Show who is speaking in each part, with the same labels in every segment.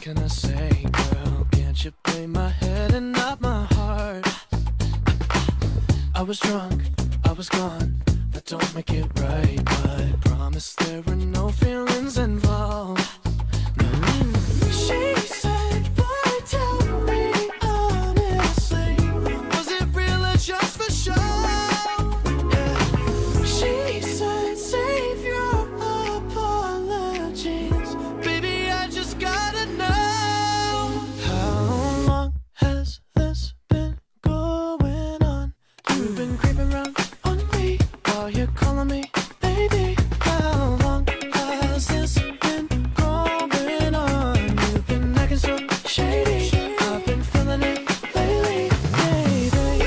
Speaker 1: can I say, girl? Can't you play my head and not my heart? I was drunk, I was gone. That don't make it right, but promise there were no feelings involved. No. She said, boy, tell me honestly, was it real or just for show? Yeah. She said, save your apologies, baby, I just gotta know. How long has this been going on? You've been creeping around on me while you're calling me baby. How long has this been going on? You've been acting so shady, I've been feeling it lately, baby.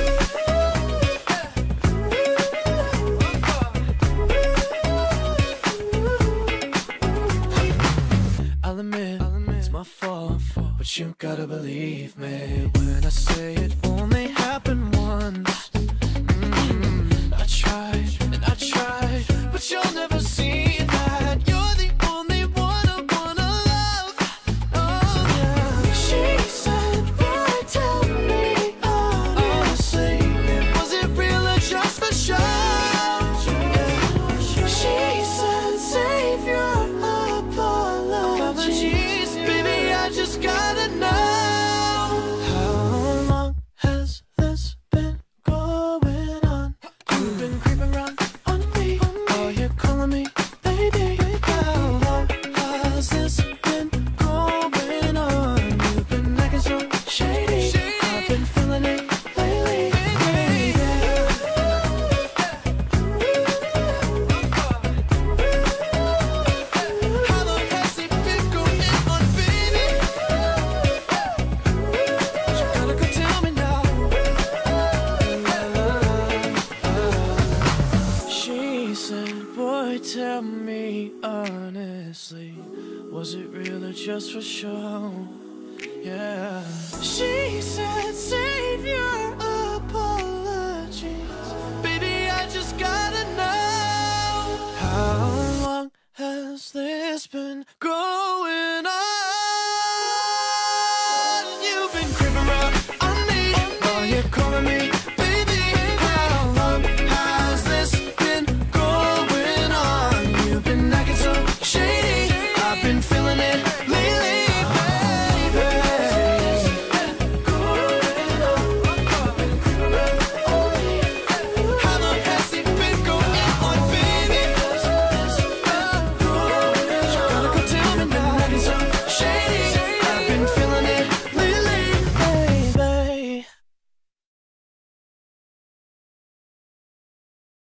Speaker 1: I'll admit, it's my fault, but you gotta believe me when I say it only happened once. I tried and I tried, but you'll never see that you're the only one I wanna love. Oh yeah. She said, boy, tell me honestly, was it real or just for show? She said, save your apologies, baby, I just gotta know. How long has this been going on? You've been creeping around on me while you're calling me baby. How long has this been going on? You've been acting so shady, I've been feeling it lately, baby. How long has it been going on, baby? You gotta go tell me now. She said, boy, tell me honestly, was it real or just for show? Yeah. She said, save your apologies, baby, I just gotta know. How long has this been going